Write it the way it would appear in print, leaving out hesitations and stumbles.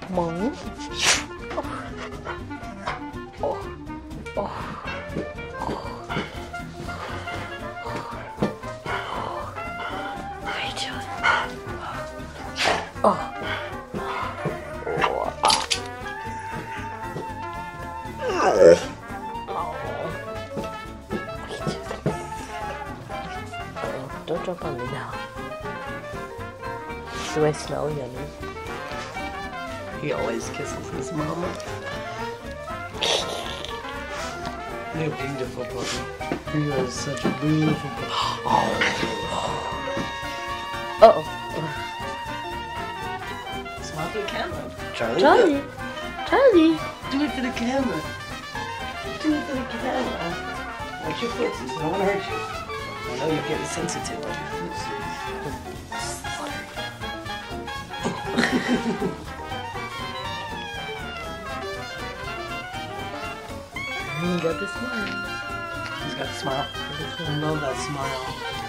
Come on. Oh. Oh. What are you doing? Oh. Don't jump on me now. Do I smell yummy? He always kisses his mama. You're a beautiful puppy. You are such a beautiful puppy. Uh-oh. Smile for the camera. Charlie. Charlie. Charlie. Do it for the camera. Do it for the camera. Watch your footsies. I don't want to hurt you. I know you're getting sensitive on your footsies. You got the smile. He's got a smile. I love that smile.